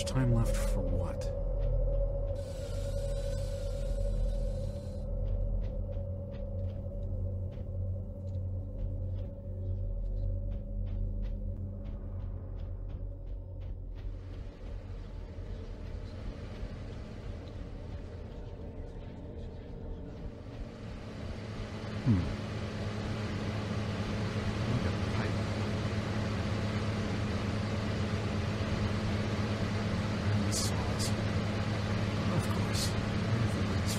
much time left for what? Look at the pipe. And the saws. Of course. Everybody's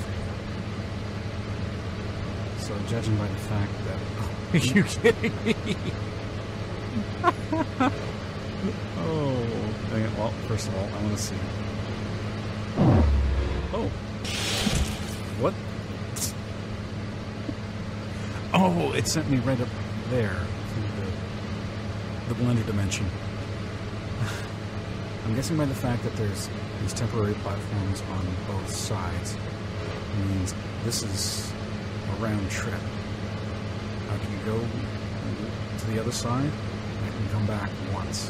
favorite. So judging by the fact that... Oh, are you kidding me? Oh, dang it. Well, first of all, I want to see. Oh. What? Oh, it sent me right up there to the blender dimension. I'm guessing by the fact that there's these temporary platforms on both sides means this is a round trip. I can go to the other side, and I can come back once.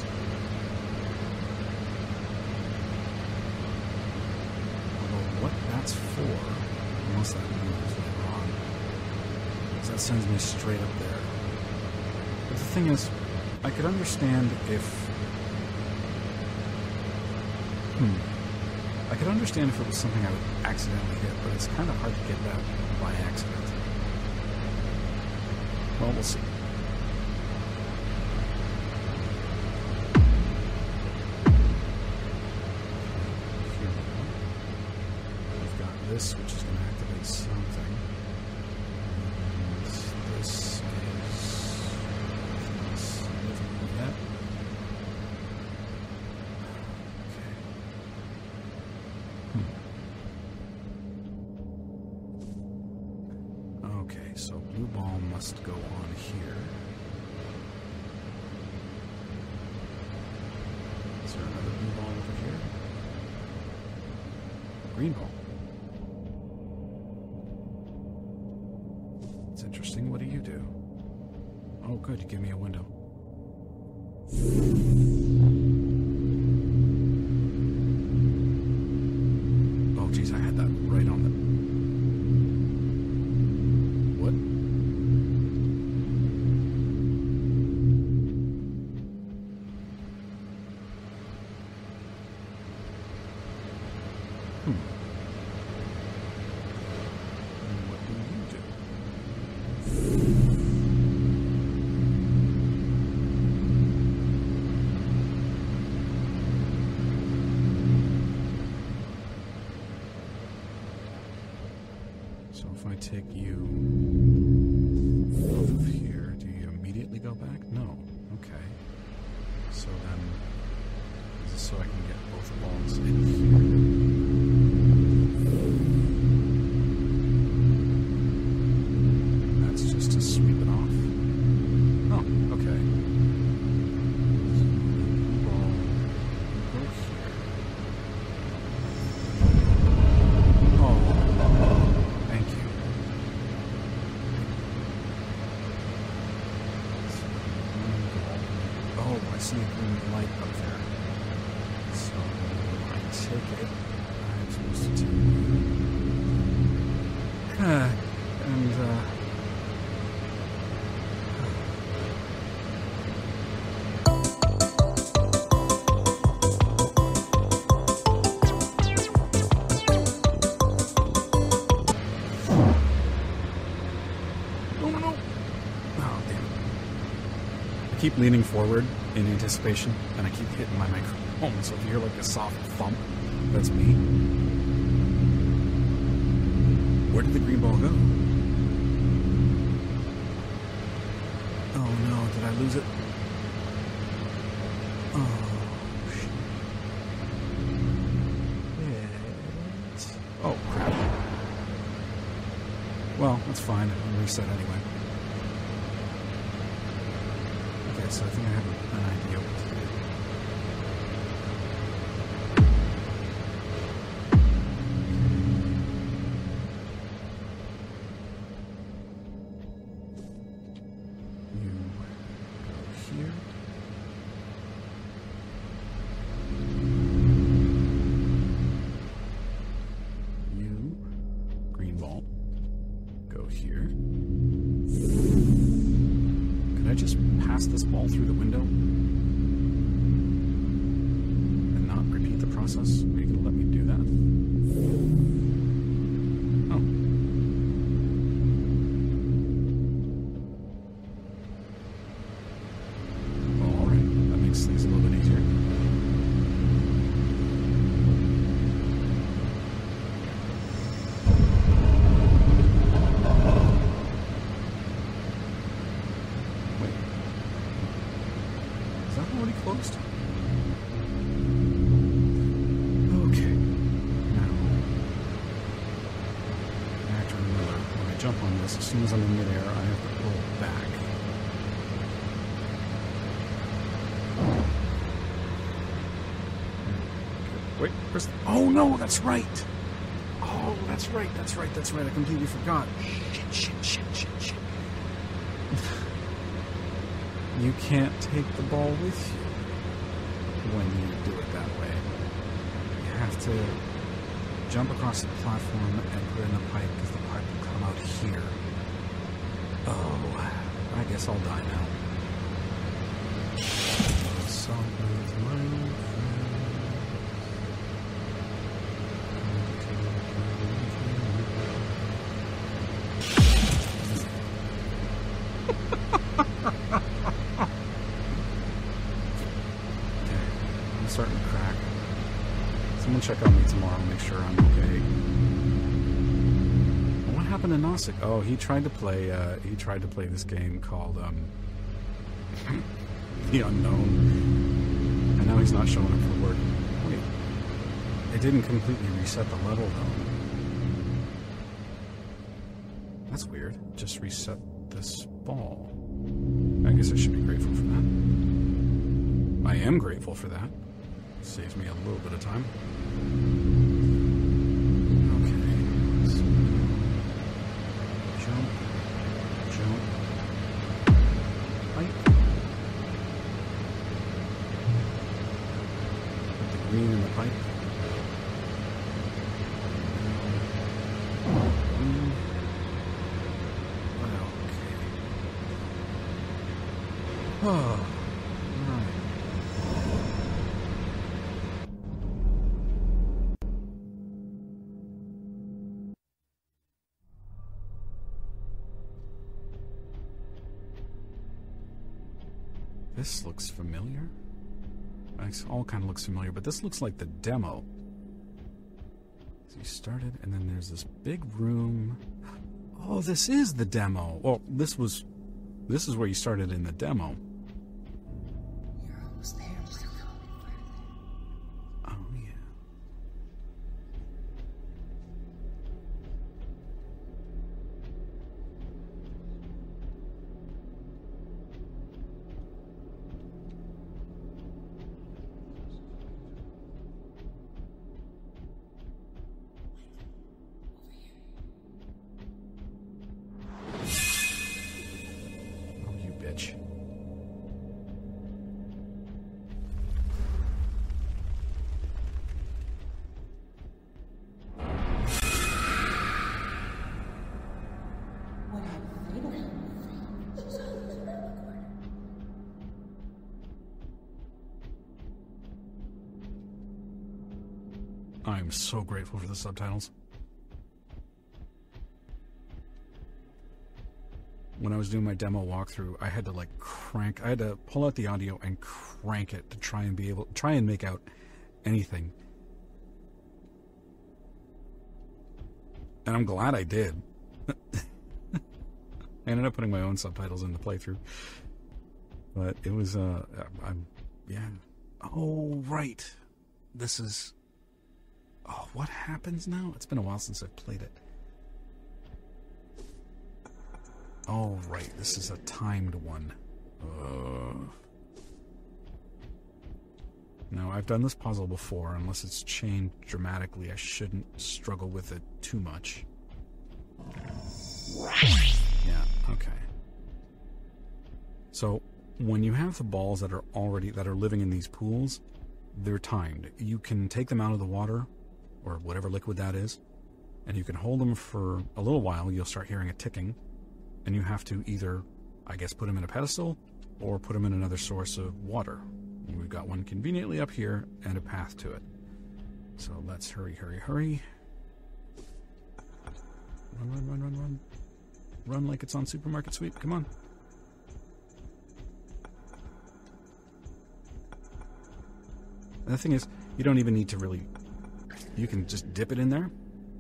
Although what that's for, unless that moves later on, that sends me straight up there. But the thing is, I could understand if... I could understand if it was something I would accidentally hit, but it's kind of hard to get that by accident. Well, we'll see. Here we've got this, which is going to activate something. This is that. Okay, so blue ball must go on here. Is there another blue ball over here? Green ball. It's interesting. What do you do? Oh, good. You give me a window. Oh, geez. I had that right on the... What? And what do you do? So if I take you off of here, do you immediately go back? No. Okay. So then, is this so I can get both balls in here? That's just to sweep it off? Oh, okay. So ball go here. Oh. Thank you. Oh, I see a green light up there. So I take it. I'm supposed to take and oh no! Oh damn it! I keep leaning forward in anticipation, and I keep hitting my microphone. So if you hear like a soft thump, that's me. Where did the green ball go? Oh no! Did I lose it? Oh shit! Oh crap! Well, that's fine. I'll reset anyway. Okay, so I think I have an idea what to do. You go here. ball. Go here. Could I just pass this ball through the window? And not repeat the process? Are you going to let me do that? Oh. Well, alright. That makes things a little bit easier. Closed. Okay. Now, I have to remember when I jump on this, as soon as I'm in midair, I have to pull back. Wait, where's the... Oh no, that's right! Oh, that's right. I completely forgot. Shit. You can't take the ball with you when you do it that way. You have to jump across the platform and put it in the pipe because the pipe will come out here. Oh, I guess I'll die now. So with my starting to crack. Someone check on me tomorrow, make sure I'm okay. What happened to Nosik? Oh, he tried to play this game called The Unknown. And now he's not showing up for work. Wait. It didn't completely reset the level though. That's weird. Just reset this ball. I guess I should be grateful for that. I am grateful for that. Saves me a little bit of time. Okay. So, jump. Pipe. Put the green in the pipe. Okay. Oh. This looks familiar. It all kind of looks familiar, but this looks like the demo. So you started, and then there's this big room. Oh, this is the demo. Well, this is where you started in the demo. You're almost there. Just a little bit further. Oh yeah. I'm so grateful for the subtitles. When I was doing my demo walkthrough, I had to I had to pull out the audio and crank it to try and make out anything. And I'm glad I did. I ended up putting my own subtitles in the playthrough. But it was, yeah. Oh, right. This is... Oh, what happens now? It's been a while since I've played it. Oh, right. This is a timed one. Now, I've done this puzzle before. Unless it's changed dramatically, I shouldn't struggle with it too much. Yeah, okay. So, when you have the balls that are living in these pools, they're timed. You can take them out of the water, or whatever liquid that is, and you can hold them for a little while. You'll start hearing a ticking, and you have to either, I guess, put them in a pedestal or put them in another source of water. And we've got one conveniently up here and a path to it. So let's hurry, hurry, hurry. Run, run, run, run, run. Run like it's on Supermarket Sweep. Come on. And the thing is, you don't even need to really... You can just dip it in there.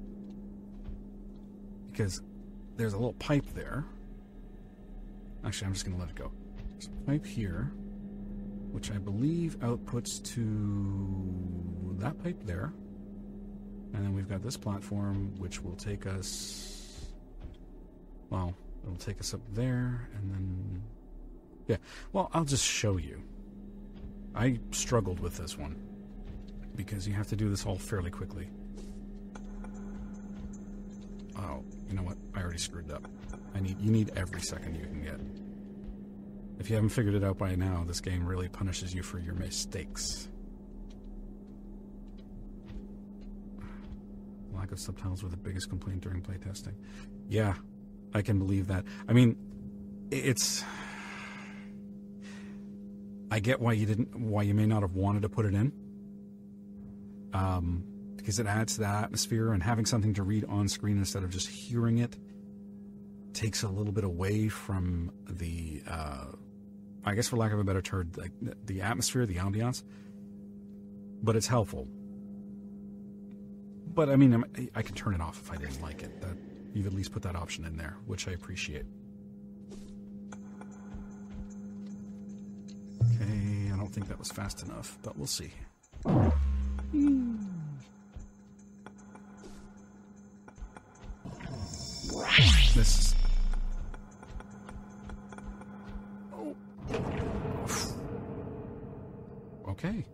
Because there's a little pipe there. Actually, I'm just going to let it go. There's a pipe here, which I believe outputs to that pipe there. And then we've got this platform, which will take us... Well, it'll take us up there, and then... Yeah, well, I'll just show you. I struggled with this one, because you have to do this all fairly quickly. Oh, you know what? I already screwed up. You need every second you can get. If you haven't figured it out by now, this game really punishes you for your mistakes. Lack of subtitles were the biggest complaint during playtesting. Yeah, I can believe that. I mean, it's... I get why you may not have wanted to put it in. Because it adds to the atmosphere, and having something to read on screen instead of just hearing it takes a little bit away from the, I guess for lack of a better term, like the atmosphere, the ambiance. But it's helpful. But I mean, I can turn it off if I didn't like it. That you've at least put that option in there, which I appreciate. Okay, I don't think that was fast enough, but we'll see. This. Oh. Okay.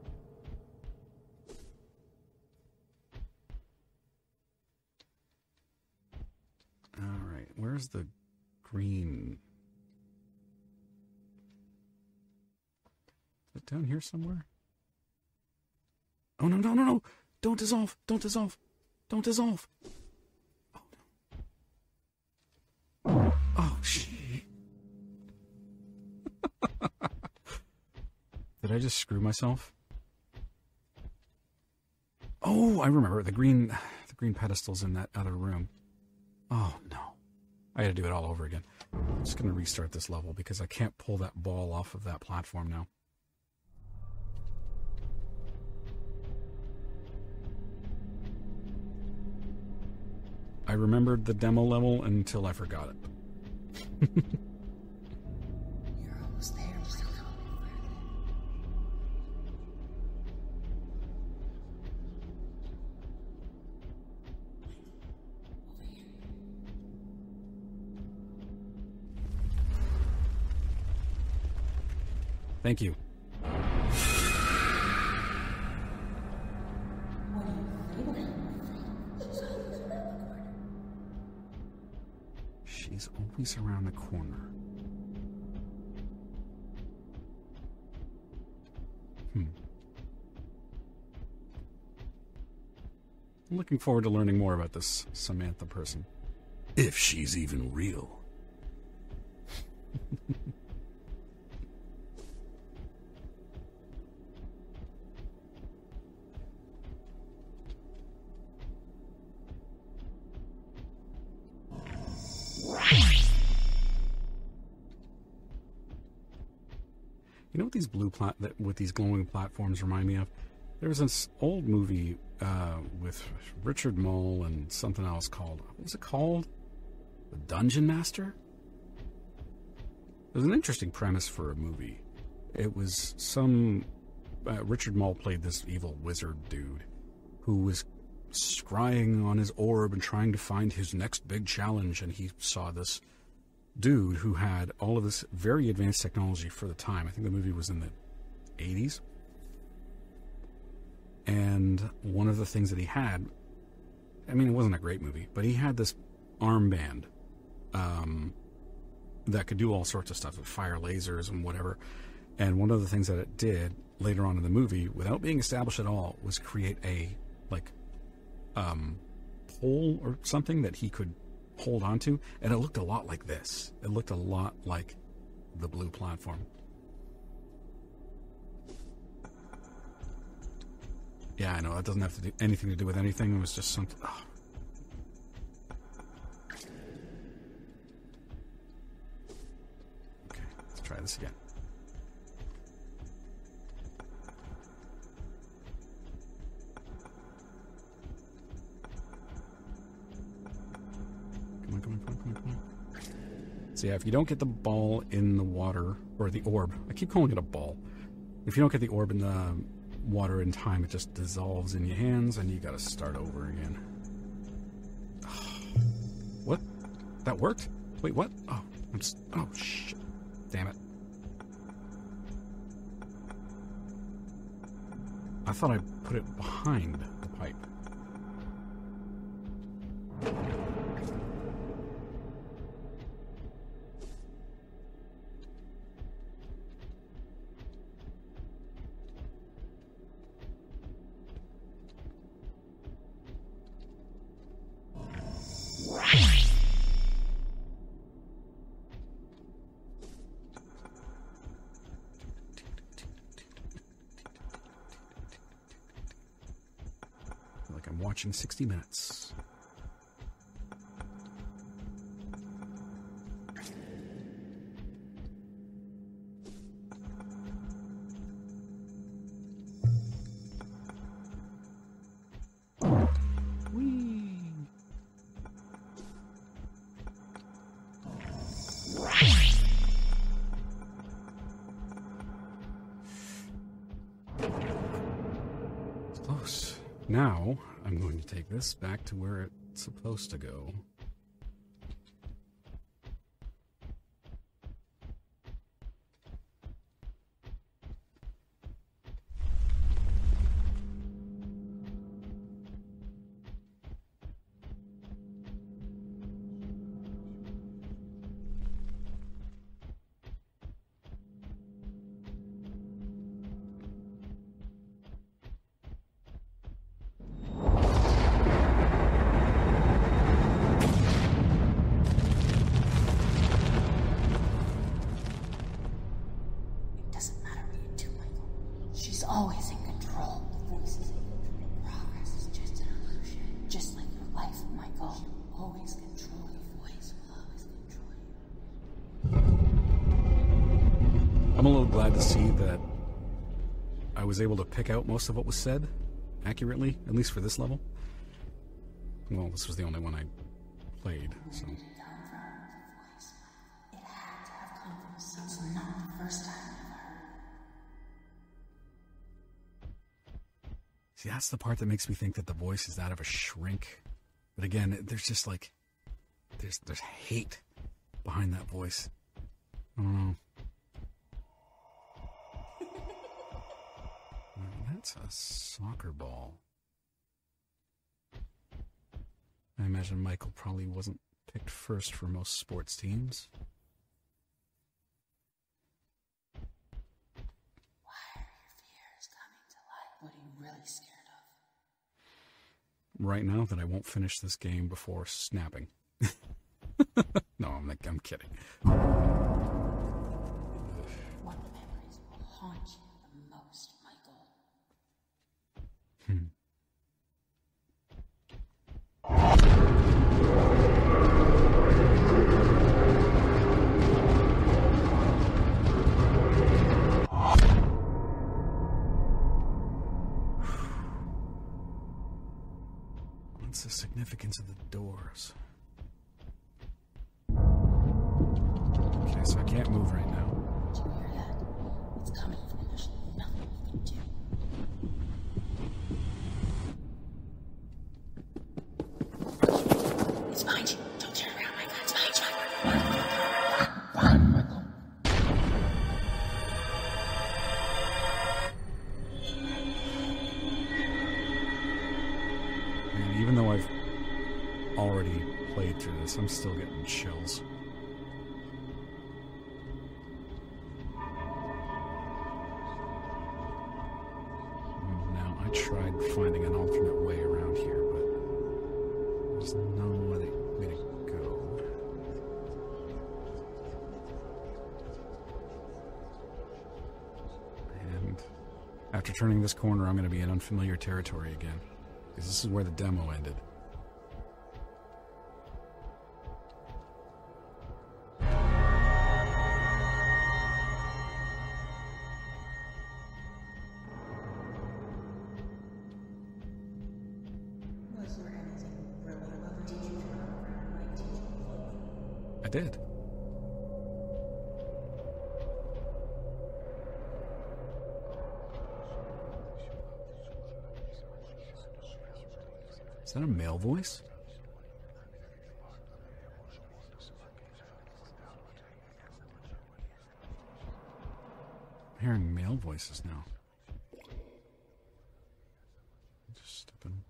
All right. Where's the green? Is it down here somewhere? Oh, no, no, no, no. Don't dissolve. Don't dissolve. Don't dissolve. Oh, shit. Did I just screw myself? Oh, I remember. The green pedestal's in that other room. Oh, no. I gotta do it all over again. I'm just gonna restart this level because I can't pull that ball off of that platform now. I remembered the demo level until I forgot it. You're almost there, Mr. Thank you. She's always around the corner. I'm looking forward to learning more about this Samantha person. If she's even real. You know what these with these glowing platforms remind me of? There was this old movie with Richard Mole and something else called, what was it called? The Dungeon Master? It was an interesting premise for a movie. It was Richard Mole played this evil wizard dude who was scrying on his orb and trying to find his next big challenge, and he saw this dude who had all of this very advanced technology for the time. I think the movie was in the 80s. And one of the things that he had, I mean, it wasn't a great movie, but he had this armband that could do all sorts of stuff, with fire lasers and whatever. And one of the things that it did later on in the movie, without being established at all, was create a, pole or something that he could hold onto, and it looked a lot like this. It looked a lot like the blue platform. Yeah, I know, that doesn't have to do anything to do with anything. It was just something... Oh. Okay, let's try this again. Come on. So yeah, if you don't get the ball in the water, or the orb, I keep calling it a ball. If you don't get the orb in the water in time, it just dissolves in your hands and you gotta start over again. What? That worked? Wait, what? Oh, oh shit. Damn it. I thought I put it behind the pipe. Watching 60 Minutes. It's close. Now, I'm going to take this back to where it's supposed to go. Always in control. The voices in progress is just an illusion. Just like your life, Michael. Always control your voice. Will always control you. I'm a little glad to see that I was able to pick out most of what was said accurately, at least for this level. Well, this was the only one I played, so. It had to have come from someone, not the first time. See, that's the part that makes me think that the voice is that of a shrink. But again, there's just like, there's hate behind that voice. I don't know. That's a soccer ball. I imagine Michael probably wasn't picked first for most sports teams. What are you really scared of? Right now, that I won't finish this game before snapping. No, I'm kidding. What memories will haunt you the most, Michael? What's the significance of the doors? Okay, so I can't move right now. Did you hear that? It's coming from there's nothing we can do. It's behind you. Don't turn around, Michael. It's behind you. Run, Michael. And even though I've already played through this, I'm still getting chills. Now, I tried finding an alternate way around here, but After turning this corner, I'm going to be in unfamiliar territory again, because this is where the demo ended. Was there anything really about did you like teaching? I did. Is that a male voice? I'm hearing male voices now. Just step in.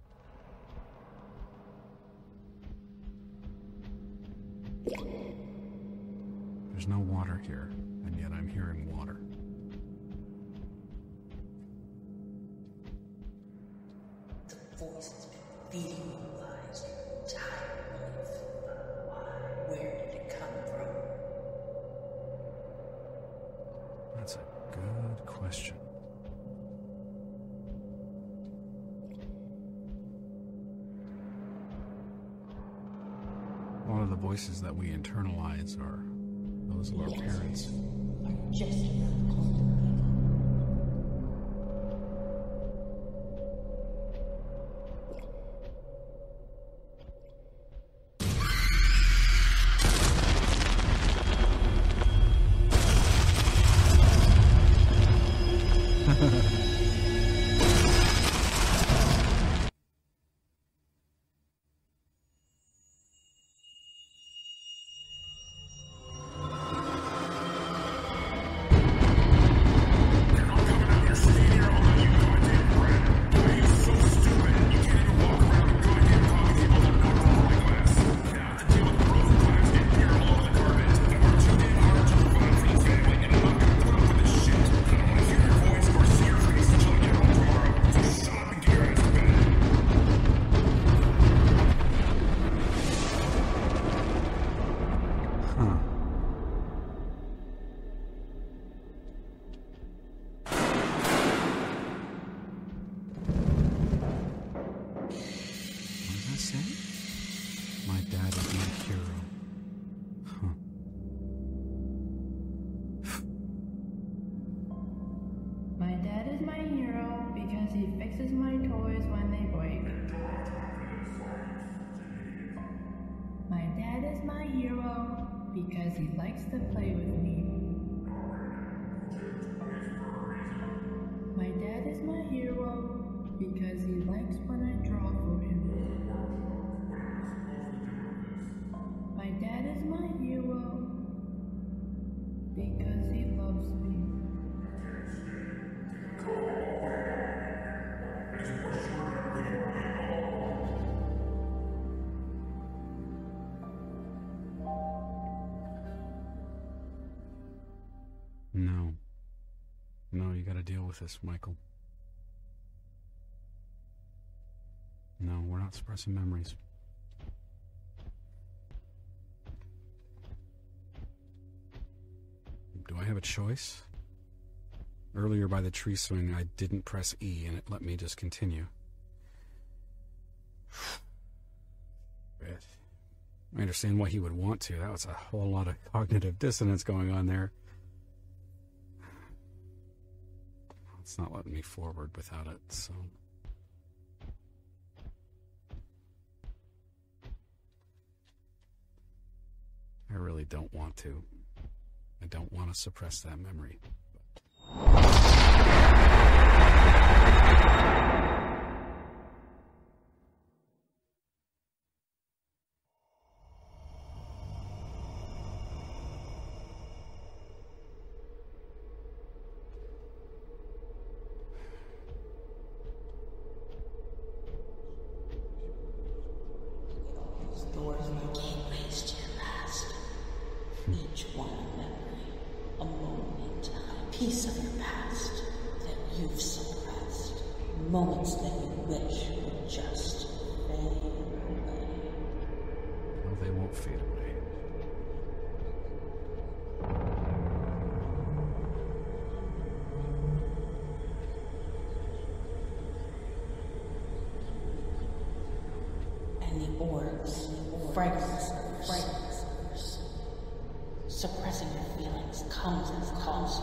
There's no water here, and yet I'm hearing water. The voice has been feeding you lies your entire life. Why? Where did it come from? That's a good question. A lot of the voices that we internalize are those of our parents. Are just around the corner. My dad is my hero. Huh. My dad is my hero because he fixes my toys when they break. My dad is my hero because he likes to play with me. My dad is my hero because he likes when I draw for him. My dad is my hero because he loves me. No. No, you gotta deal with this, Michael. No, we're not suppressing memories. Do I have a choice? Earlier by the tree swing, I didn't press E and it let me just continue. I understand why he would want to. That was a whole lot of cognitive dissonance going on there. It's not letting me forward without it, so... I really don't want to. I don't want to suppress that memory. Gateways to your past. Each one a memory, a moment in time, piece of your past that you've suppressed. Moments that you wish would just fade away. No, they won't fade away. comes as cost.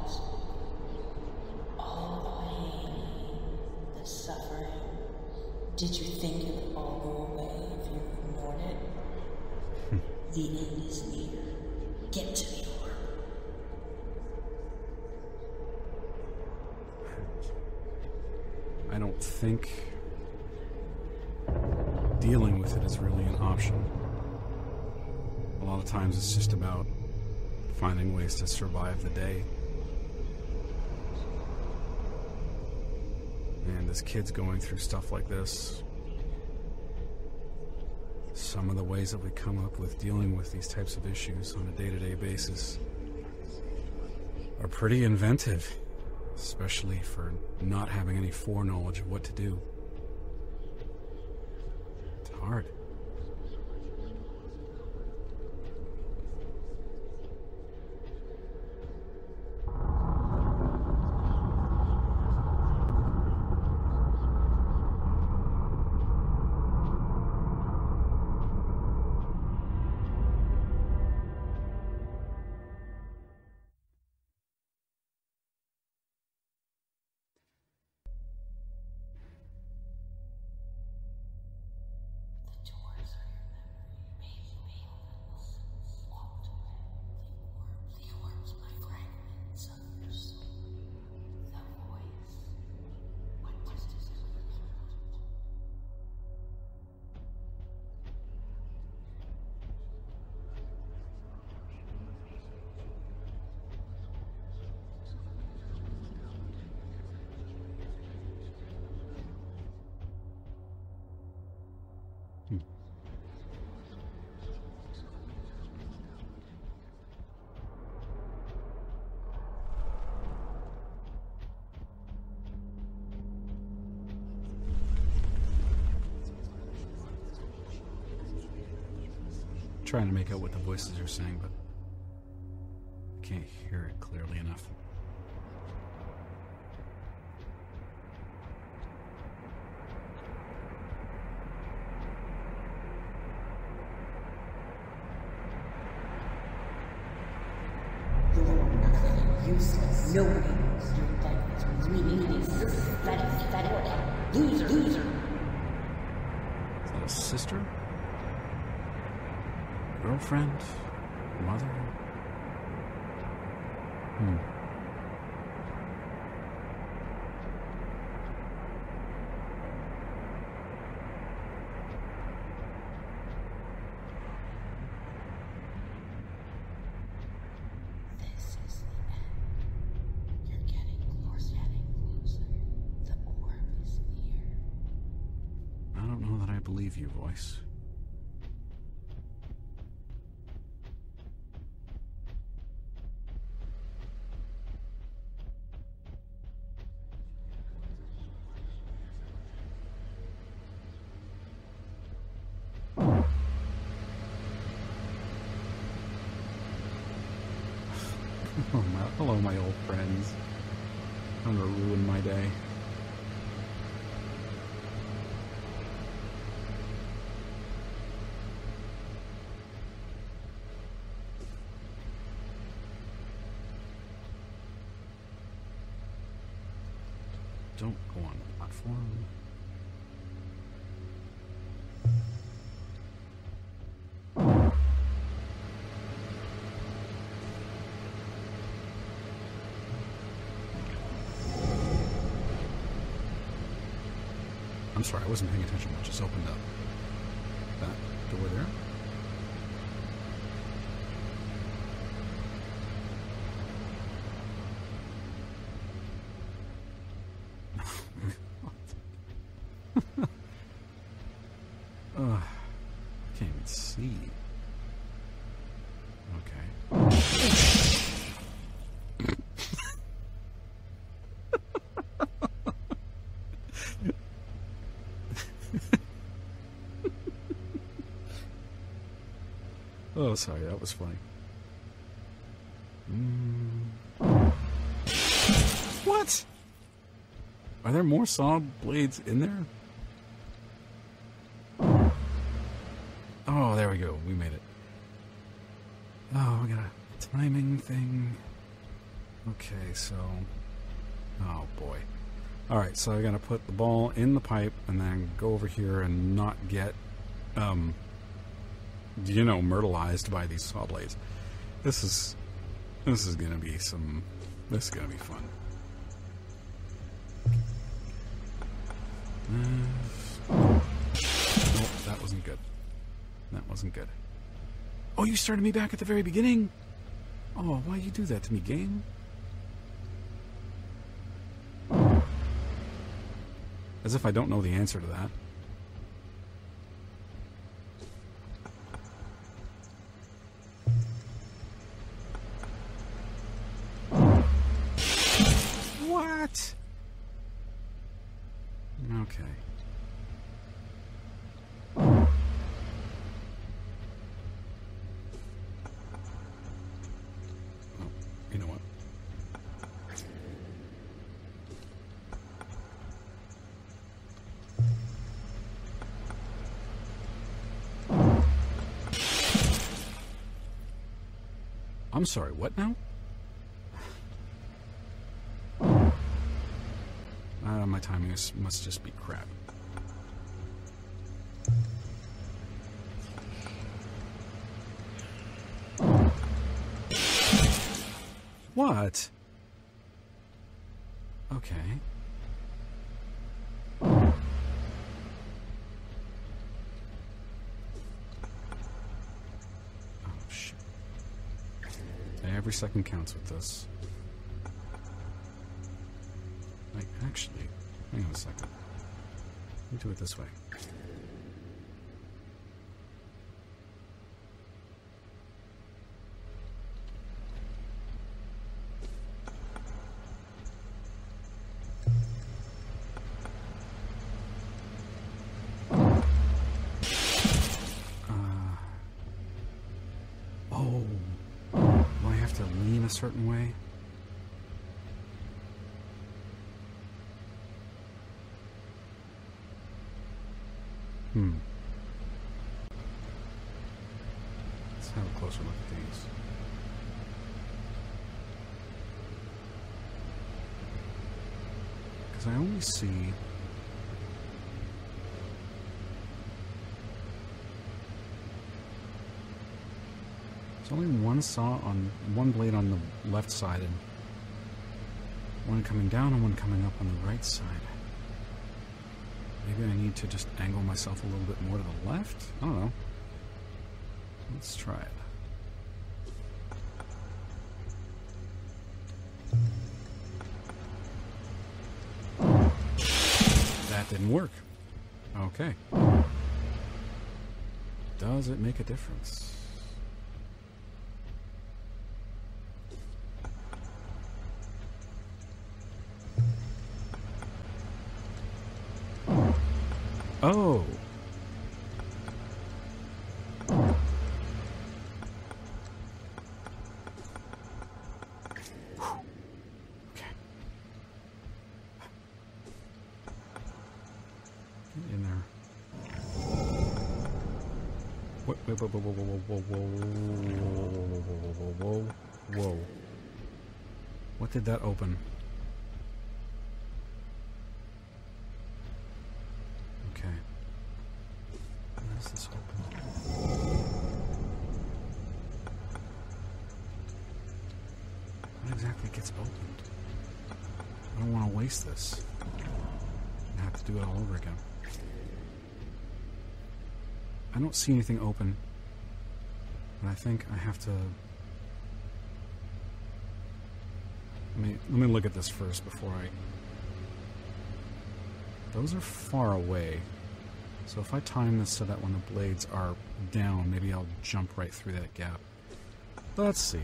All the pain, the suffering. Did you think it would all go away if you ignored it? The end is near. Get to the orb. I don't think dealing with it is really an option. A lot of times it's just about finding ways to survive the day. And as kids going through stuff like this, some of the ways that we come up with dealing with these types of issues on a day-to-day basis are pretty inventive, especially for not having any foreknowledge of what to do. It's hard. Trying to make out what the voices are saying, but I can't hear it clearly enough. You're nothing, useless. Nobody knows your life is meaningless. Pathetic, loser. Is that a sister? Girlfriend? Mother? This is the end. You're getting closer. The orb is near. I don't know that I believe you, voice. Hello, my old friends. I'm gonna ruin my day. Don't go on the platform. I'm sorry, I wasn't paying attention. It just opened up. That door there. I can't even see. Okay. Oh, sorry, that was funny. What? Are there more saw blades in there? Oh, there we go. We made it. Oh, we gotta timing thing. Okay, so... Oh, boy. Alright, so I gotta put the ball in the pipe and then go over here and not get, you know, myrtleized by these saw blades. This is gonna be some... This is gonna be fun. Oh, that wasn't good. That wasn't good. Oh, you started me back at the very beginning? Oh, why you do that to me, game? As if I don't know the answer to that. What? Okay. You know what? I'm sorry, what now? My timing must just be crap. What? Okay. Oh, shit. Every second counts with this. Like, actually, hang on a second. Let me do it this way. Oh, do I have to lean a certain way? Let's have a closer look at these. Because I only see... There's only one saw on one blade on the left side and one coming down and one coming up on the right side. Maybe I need to just angle myself a little bit more to the left? I don't know. Let's try it. That didn't work. Okay. Does it make a difference? Oh. Okay. Get in there. Whoa, whoa, whoa, whoa, whoa, whoa, whoa, whoa, whoa. What did that open? Okay. Where is this open? What exactly gets opened? I don't want to waste this. I have to do it all over again. I don't see anything open, but I think I have to... Let me look at this first before I... Those are far away. So if I time this so that when the blades are down, maybe I'll jump right through that gap. Let's see.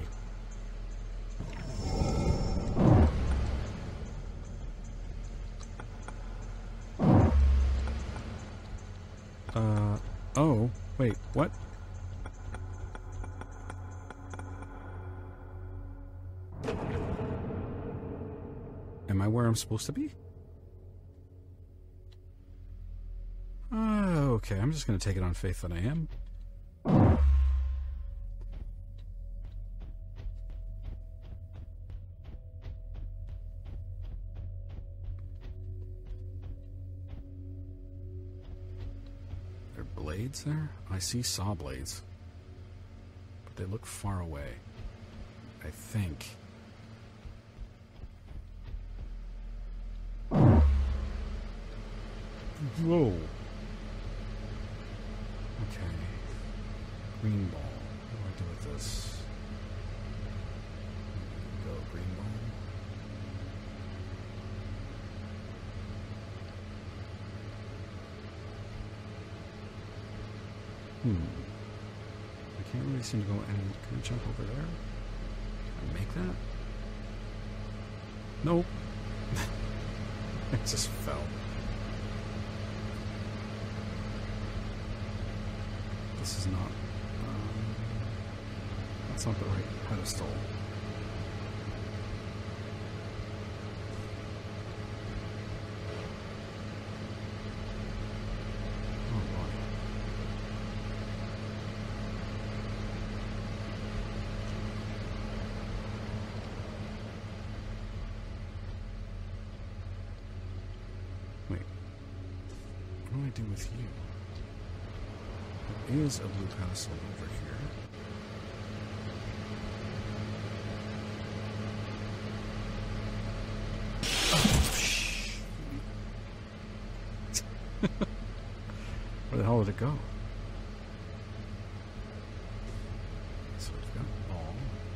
Oh, wait, what? Am I where I'm supposed to be? Okay, I'm just going to take it on faith that I am. blades there? I see saw blades. But they look far away. I think. Whoa. Okay. Green ball. What do I do with this? Go green ball. I can't really seem to go. And can I jump over there? Can I make that? Nope. It just fell. This is not. That's not the right pedestal. What do I do with you? There is a blue pedestal over here. Oh, shh. Where the hell did it go? So we've got ball.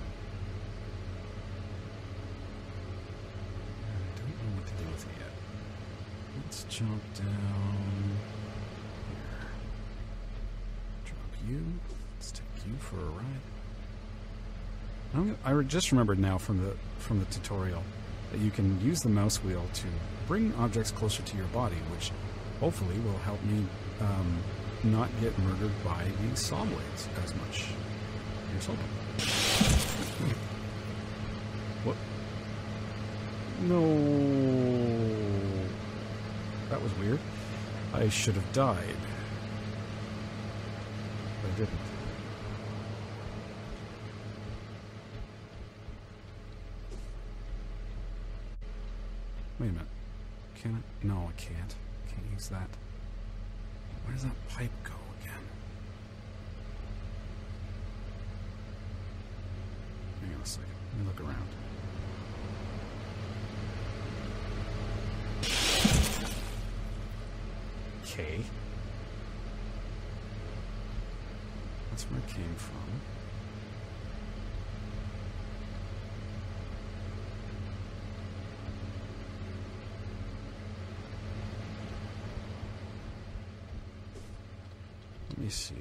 I don't know what to do with it yet. Let's jump down here. Drop you. Let's take you for a ride. I just remembered now from the tutorial that you can use the mouse wheel to bring objects closer to your body, which hopefully will help me not get murdered by these saw blades as much. Here's hoping. What? No. That was weird. I should have died. But I didn't. Wait a minute. Can I? No, I can't. Can't use that. Where does that pipe go again? Hang on a second. Let me look around. Okay. That's where it came from. Let me see.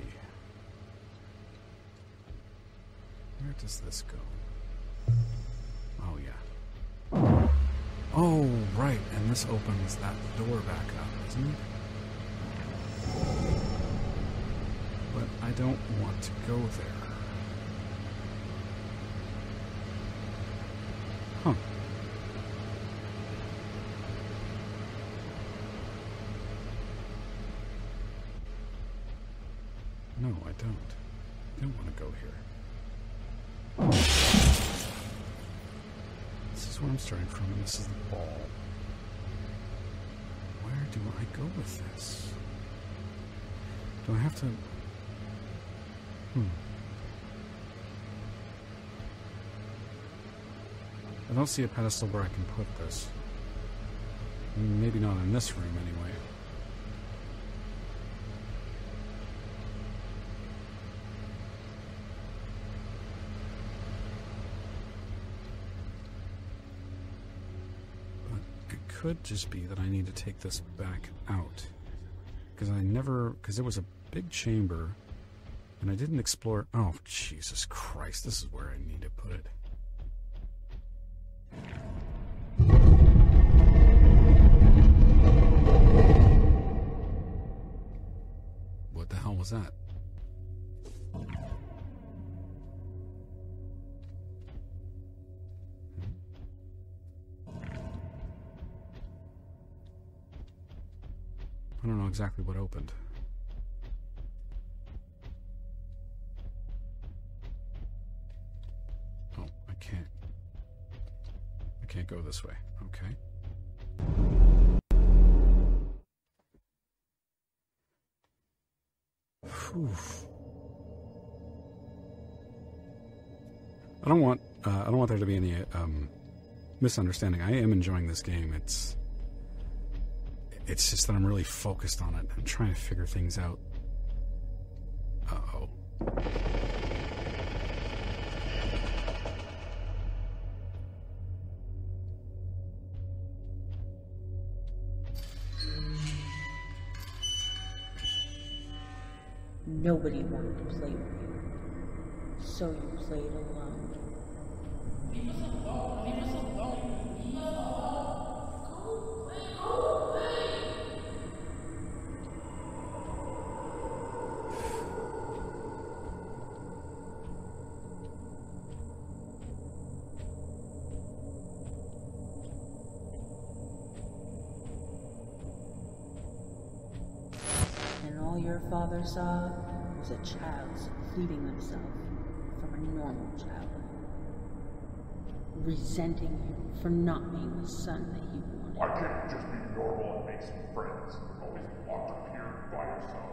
Where does this go? Oh, yeah. Oh, right. And this opens that door back up, doesn't it? But I don't want to go there. Huh. No, I don't. I don't want to go here. This is where I'm starting from, and this is the ball. Where do I go with this? Do I have to... I don't see a pedestal where I can put this. Maybe not in this room, anyway. But it could just be that I need to take this back out. Because there was a big chamber, and I didn't explore. Oh, Jesus Christ, this is where I need to put it. What the hell was that? I don't know exactly what opened. Oh, I can't go this way. Okay. I don't want there to be any misunderstanding. I am enjoying this game. It's just that I'm really focused on it. I'm trying to figure things out. Uh-oh. Nobody wanted to play with you, so you played alone. Leave us alone. Leave us alone. Leave us alone. Go away. And all your father saw was a child secluding himself from a normal childhood, resenting you for not being the son that he wanted. Why can't you just be normal and make some friends? You're always locked up here by yourself.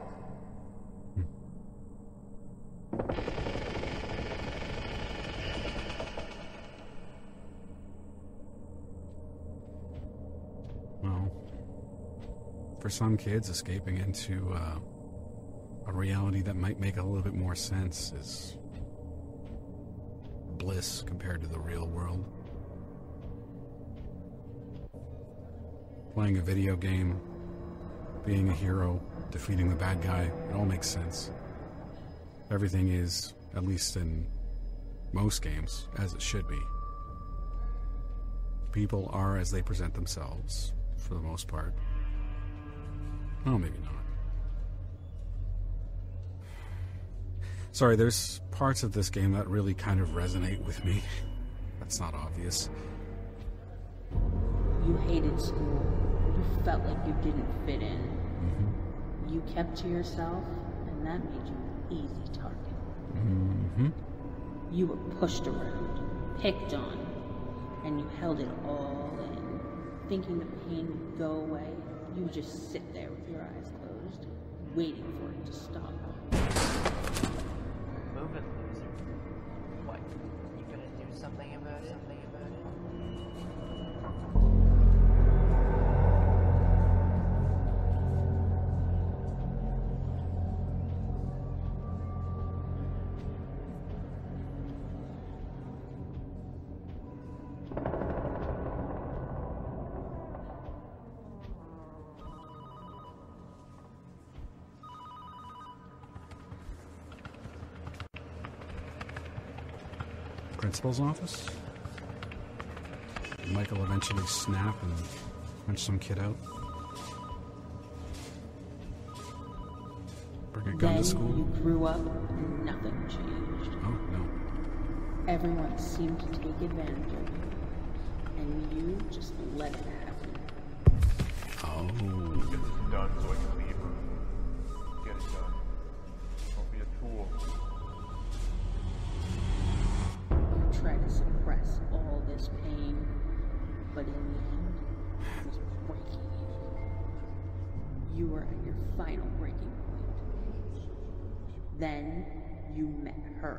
Well, for some kids, escaping into a reality that might make a little bit more sense is bliss compared to the real world. Playing a video game, being a hero, defeating the bad guy, it all makes sense. Everything is, at least in most games, as it should be. People are as they present themselves, for the most part. Oh, maybe not. Sorry, there's parts of this game that really kind of resonate with me. That's not obvious. You hated school. You felt like you didn't fit in. Mm-hmm. You kept to yourself, and that made you an easy target. Mm-hmm. You were pushed around, picked on, and you held it all in, thinking the pain would go away. You would just sit there with your eyes closed, waiting for it to stop. Move it, loser. What? You gonna do something about it? Principal's office? Did Michael eventually snap and punch some kid out? Bring a gun Then to school? you grew up and nothing changed. Oh, no. Everyone seemed to take advantage of you, and you just let it happen. Oh. Get this done so I can leave her. Get it done. Don't be a tool. You try to suppress all this pain, but in the end, it was breaking you. You were at your final breaking point. Then you met her.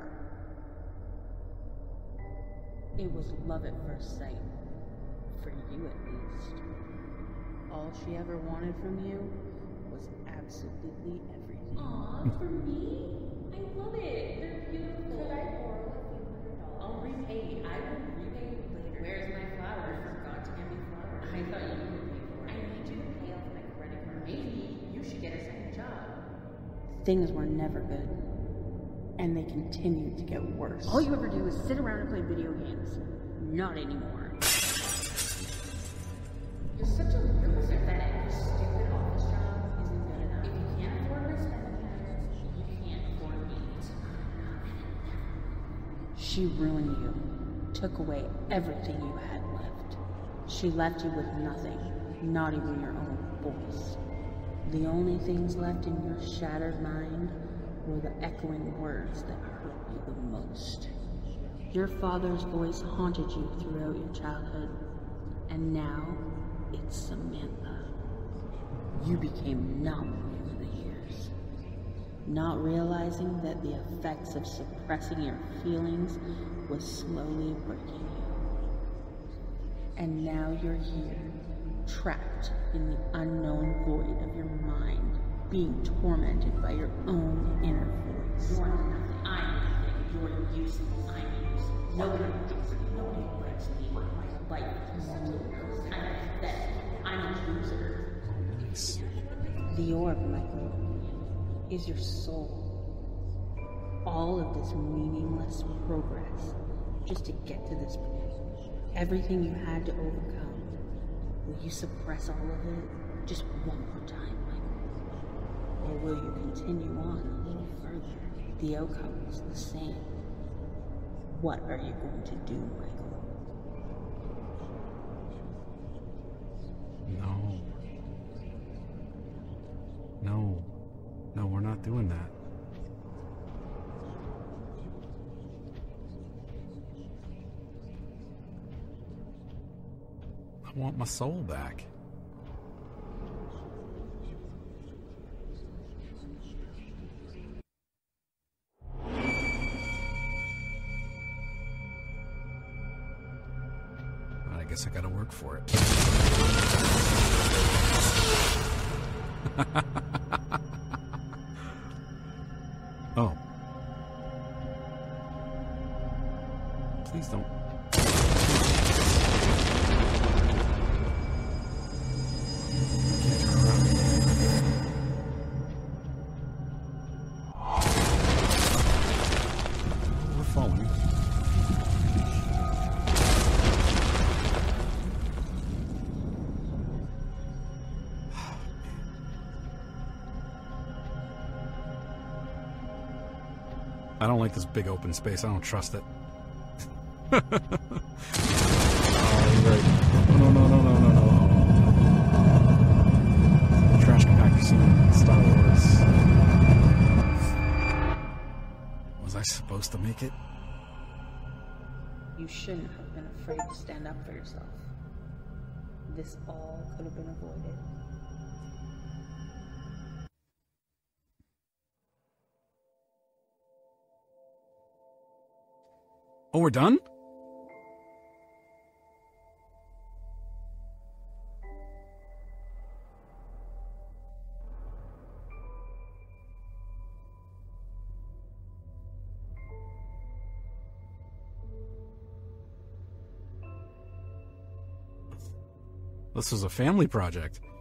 It was love at first sight, for you at least. All she ever wanted from you was absolutely everything. Aw, for me? I love it. They're beautiful. Could I borrow $100? I'll repay you. I will repay you later. Where's my flowers? I forgot to get me flowers. I thought you would pay for it. I need you to pay off my credit card. Maybe you should get a second job. Things were never good, and they continued to get worse. All you ever do is sit around and play video games. Not anymore. You're such a you're pathetic. Your stupid office job isn't good enough. If you can't afford my spending habits, you can't afford me. She ruined you, took away everything you had left. She left you with nothing, not even your own voice. The only things left in your shattered mind were the echoing words that hurt you the most. Your father's voice haunted you throughout your childhood, and now it's, Samantha. You became numb over the years. not realizing that the effects of suppressing your feelings was slowly breaking you. And now you're here, trapped in the unknown void of your mind, being tormented by your own inner voice. You're nothing. I'm nothing. You're useless. I'm useless. Nobody likes me. Nobody likes me. My life is so pathetic. I'm a loser. Oh, nice. The orb, Michael, is your soul. All of this meaningless progress just to get to this point. Everything you had to overcome. Will you suppress all of it just one more time, Michael? Or will you continue on a little further? The outcome is the same. What are you going to do, Michael? No. No. No, we're not doing that. I want my soul back. I guess I gotta work for it. Oh. Please don't. Can't turn around. We're falling. I don't like this big open space. I don't trust it. Oh, you're right. No, no, no, no, no, no. The trash compactor scene in Star Wars. Was I supposed to make it? You shouldn't have been afraid to stand up for yourself. This all could have been avoided. Oh, we're done? This was a family project.